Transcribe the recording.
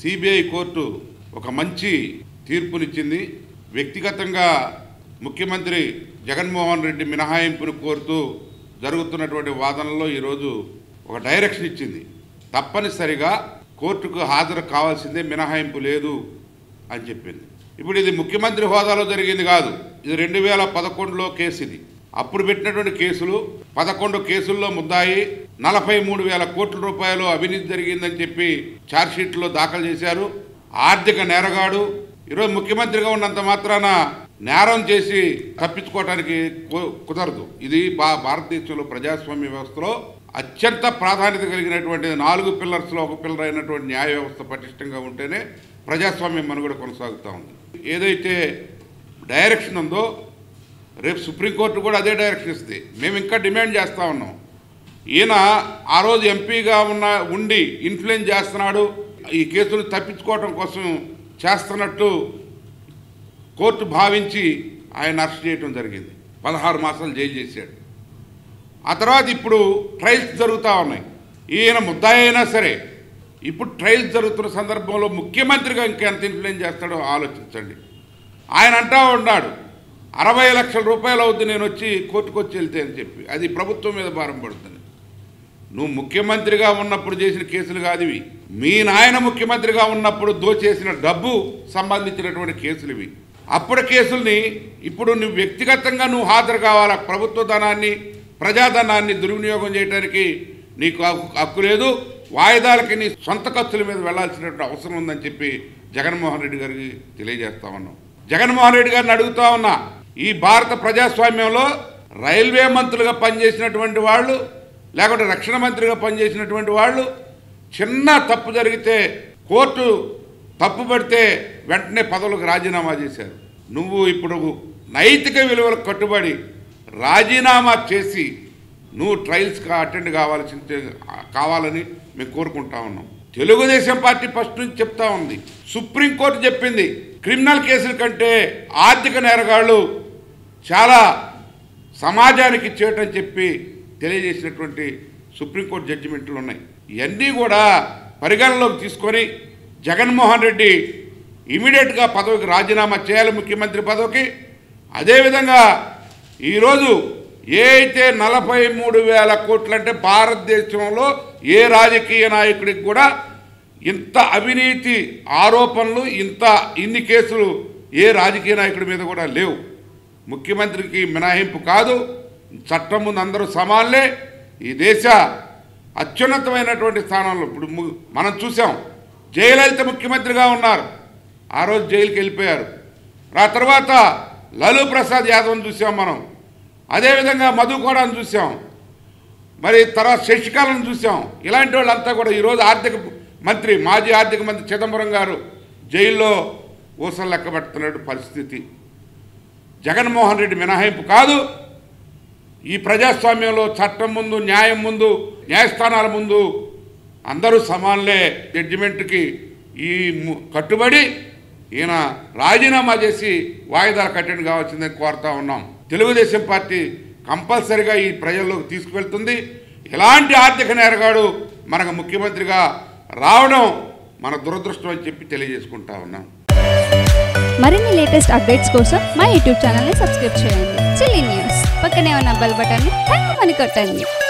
CBI court ఒక మంచి తీర్పునిచ్చింది. వ్యక్తిగతంగా ముఖ్యమంత్రి జగన్మోహన్ రెడ్డి మినహాయింపును కోరుతూ జరుగుతున్నటువంటి వాదనలో ఈరోజు ఒక డైరెక్షన్ ఇచ్చింది. తప్పనిసరిగా కోర్టుకు హాజరు కావాల్సిందే, మినహాయింపు లేదు అని చెప్పింది. ఇప్పుడు ఇది ముఖ్యమంత్రి హోదాలో జరిగింది కాదు, ఇది 2011లో కేసు. ఇది అప్పుడు పెట్టినటువంటి కేసులు 11 కేసుల్లో ముద్దాయి 43,000 కోట్ల రూపాయలు అవినీతి జరిగిందని చెప్పి ఛార్జ్షీట్లో దాఖలు చేశారు. ఆర్థిక నేరగాడు. ఈరోజు ముఖ్యమంత్రిగా ఉన్నంత మాత్రాన నేరం చేసి తప్పించుకోవడానికి కుదరదు. ఇది భారతదేశంలో ప్రజాస్వామ్య వ్యవస్థలో అత్యంత ప్రాధాన్యత కలిగినటువంటి 4 పిల్లర్స్లో ఒక పిల్లర్ అయినటువంటి న్యాయ వ్యవస్థ పటిష్టంగా ఉంటేనే ప్రజాస్వామ్యం మనుగడ కొనసాగుతూ ఉంది. ఏదైతే డైరెక్షన్ ఉందో రేపు సుప్రీంకోర్టు కూడా అదే డైరెక్షన్ ఇస్తుంది. మేము ఇంకా డిమాండ్ చేస్తూ ఉన్నాం. ఈయన ఆ రోజు ఎంపీగా ఉండి ఇన్ఫ్లుయెన్స్ చేస్తున్నాడు, ఈ కేసులు తప్పించుకోవడం కోసం చేస్తున్నట్టు కోర్టు భావించి ఆయన అరెస్ట్ చేయడం జరిగింది. 16 మాసాలు జైలు చేశాడు. ఆ తర్వాత ఇప్పుడు ట్రయల్స్ జరుగుతూ ఉన్నాయి. ఈయన ముద్దాయి అయినా సరే ఇప్పుడు ట్రయల్స్ జరుగుతున్న సందర్భంలో ముఖ్యమంత్రిగా ఇంకెంత ఇన్ఫ్లుయెన్స్ చేస్తాడో ఆలోచించండి. ఆయన అంటూ ఉన్నాడు 60 లక్షల రూపాయలు అవుద్ది నేను వచ్చి కోర్టుకు వచ్చి వెళ్తే అని చెప్పి. అది ప్రభుత్వం మీద భారం పడుతుంది. నువ్వు ముఖ్యమంత్రిగా ఉన్నప్పుడు చేసిన కేసులు కాదు ఇవి. మీ నాయన ముఖ్యమంత్రిగా ఉన్నప్పుడు దోచేసిన డబ్బు సంబంధించినటువంటి కేసులు ఇవి. అప్పుడు కేసుల్ని ఇప్పుడు నువ్వు వ్యక్తిగతంగా నువ్వు హాజరు కావాలా. ప్రభుత్వ ధనాన్ని, ప్రజాధనాన్ని దుర్వినియోగం చేయడానికి నీకు హక్కు లేదు. వాయిదాలకి నీ సొంత ఖర్చుల మీద వెళ్లాల్సినటువంటి అవసరం ఉందని చెప్పి జగన్మోహన్ రెడ్డి గారికి తెలియజేస్తా ఉన్నాం. జగన్మోహన్ రెడ్డి గారిని అడుగుతా ఉన్నా, ఈ భారత ప్రజాస్వామ్యంలో రైల్వే మంత్రులుగా పనిచేసినటువంటి వాళ్ళు, లేకుంటే రక్షణ మంత్రిగా పనిచేసినటువంటి వాళ్ళు చిన్న తప్పు జరిగితే కోర్టు తప్పు పడితే వెంటనే పదవులకు రాజీనామా చేశారు. నువ్వు ఇప్పుడు నైతిక విలువలకు కట్టుబడి రాజీనామా చేసి నువ్వు ట్రయల్స్కి అటెండ్ కావాలని మేము కోరుకుంటా ఉన్నాం. తెలుగుదేశం పార్టీ ఫస్ట్ నుంచి చెప్తా ఉంది, సుప్రీంకోర్టు చెప్పింది క్రిమినల్ కేసుల కంటే ఆర్థిక నేరగాళ్ళు చాలా సమాజానికి చేయటం చెప్పి తెలియజేసినటువంటి సుప్రీంకోర్టు జడ్జిమెంట్లు ఉన్నాయి. ఇవన్నీ కూడా పరిగణలోకి తీసుకొని జగన్మోహన్ రెడ్డి ఇమీడియట్గా పదవికి రాజీనామా చేయాలి, ముఖ్యమంత్రి పదవికి. అదేవిధంగా ఈరోజు ఏ అయితే 43,000 కోట్లు అంటే భారతదేశంలో ఏ రాజకీయ నాయకుడికి కూడా ఇంత అవినీతి ఆరోపణలు, ఇన్ని కేసులు ఏ రాజకీయ నాయకుడి మీద కూడా లేవు. ముఖ్యమంత్రికి మినహాయింపు కాదు, చట్టం ముందు అందరూ సమానులే. ఈ దేశ అత్యున్నతమైనటువంటి స్థానంలో ఇప్పుడు మనం చూసాం. జయలలిత ముఖ్యమంత్రిగా ఉన్నారు, ఆ రోజు జైలుకి వెళ్ళిపోయారు. ఆ తర్వాత లాలూ ప్రసాద్ యాదవ్ని చూసాం మనం. అదేవిధంగా మధు కూడాను చూసాం. మరి తర్వాత శశికళను చూసాం. ఇలాంటి వాళ్ళంతా కూడా ఈరోజు మాజీ ఆర్థిక మంత్రి చిదంబరం గారు జైల్లో ఊసలు లెక్కబెడుతున్న పరిస్థితి. జగన్మోహన్ రెడ్డి మినహాయింపు కాదు. ఈ ప్రజాస్వామ్యంలో చట్టం ముందు, న్యాయం ముందు, న్యాయస్థానాల ముందు అందరూ సమానులే. జడ్జిమెంట్కి ఈ కట్టుబడి ఈయన రాజీనామా చేసి వాయిదాలకు అటెండ్ కావాల్సిందని కోరుతా ఉన్నాం. తెలుగుదేశం పార్టీ కంపల్సరిగా ఈ ప్రజల్లోకి తీసుకువెళ్తుంది. ఎలాంటి ఆర్థిక నేరగాడు మనకు ముఖ్యమంత్రిగా రావడం మన దురదృష్టం అని చెప్పి తెలియజేసుకుంటా ఉన్నాం. మరిన్ని లేటెస్ట్ అప్డేట్స్ కోసం మా యూట్యూబ్ ఛానల్ని సబ్స్క్రైబ్ చేయండి. చిల్లీ న్యూస్ పక్కనే ఉన్న బెల్ బటన్ని టంగుమని కొట్టండి.